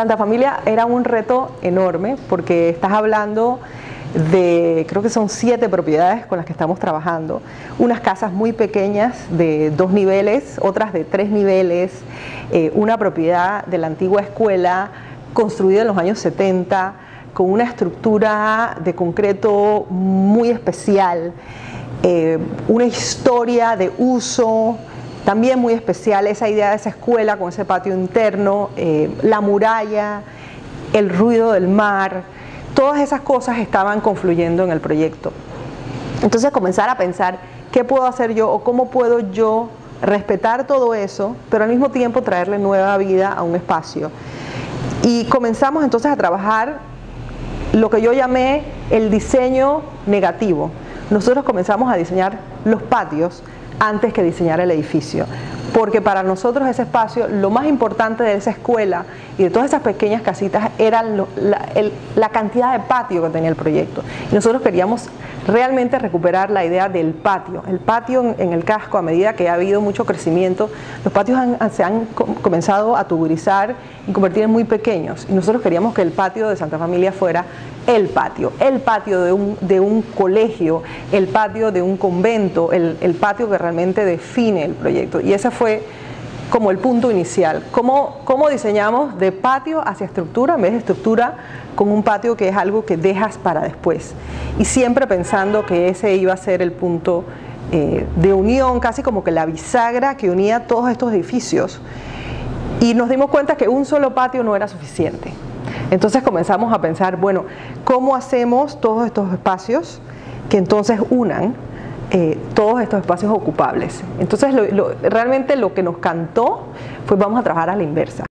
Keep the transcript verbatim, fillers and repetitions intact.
Santa Familia era un reto enorme porque estás hablando de, creo que son siete propiedades con las que estamos trabajando, unas casas muy pequeñas de dos niveles, otras de tres niveles, eh, una propiedad de la antigua escuela construida en los años setenta con una estructura de concreto muy especial, eh, una historia de uso también muy especial, esa idea de esa escuela con ese patio interno, eh, la muralla, el ruido del mar, todas esas cosas estaban confluyendo en el proyecto. Entonces comenzar a pensar qué puedo hacer yo o cómo puedo yo respetar todo eso, pero al mismo tiempo traerle nueva vida a un espacio. Y comenzamos entonces a trabajar lo que yo llamé el diseño negativo. Nosotros comenzamos a diseñar los patios antes que diseñar el edificio, porque para nosotros ese espacio, lo más importante de esa escuela y de todas esas pequeñas casitas era lo, la, el, la cantidad de patio que tenía el proyecto. Y nosotros queríamos realmente recuperar la idea del patio. El patio en, en el casco, a medida que ha habido mucho crecimiento, los patios han, se han comenzado a tuburizar y convertir en muy pequeños. Y nosotros queríamos que el patio de Santa Familia fuera el patio, el patio de un, de un colegio, el patio de un convento, el, el patio que realmente define el proyecto. Y ese fue como el punto inicial. ¿Cómo, cómo diseñamos de patio hacia estructura en vez de estructura con un patio que es algo que dejas para después? Y siempre pensando que ese iba a ser el punto eh, de unión, casi como que la bisagra que unía todos estos edificios. Y nos dimos cuenta que un solo patio no era suficiente. Entonces comenzamos a pensar, bueno, ¿cómo hacemos todos estos espacios que entonces unan eh, todos estos espacios ocupables? Entonces lo, lo, realmente lo que nos cantó fue vamos a trabajar a la inversa.